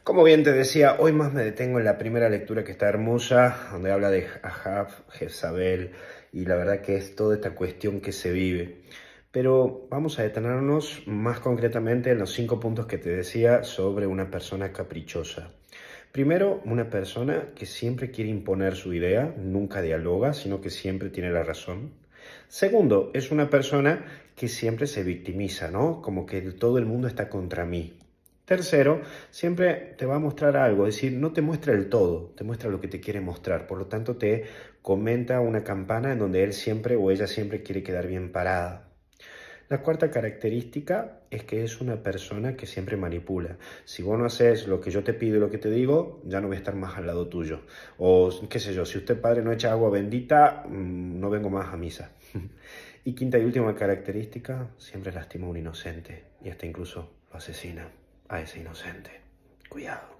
Como bien te decía, hoy más me detengo en la primera lectura que está hermosa, donde habla de Ahab, Jezabel, y la verdad que es toda esta cuestión que se vive. Pero vamos a detenernos más concretamente en los 5 puntos que te decía sobre una persona caprichosa. Primero, una persona que siempre quiere imponer su idea, nunca dialoga, sino que siempre tiene la razón. Segundo, es una persona que siempre se victimiza, ¿no? Como que todo el mundo está contra mí. Tercero, siempre te va a mostrar algo, es decir, no te muestra el todo, te muestra lo que te quiere mostrar. Por lo tanto, te comenta una campana en donde él siempre o ella siempre quiere quedar bien parada. La cuarta característica es que es una persona que siempre manipula. Si vos no haces lo que yo te pido y lo que te digo, ya no voy a estar más al lado tuyo. O qué sé yo, si usted padre no echa agua bendita, no vengo más a misa. Y quinta y última característica, siempre lastima a un inocente y hasta incluso lo asesina a ese inocente. Cuidado.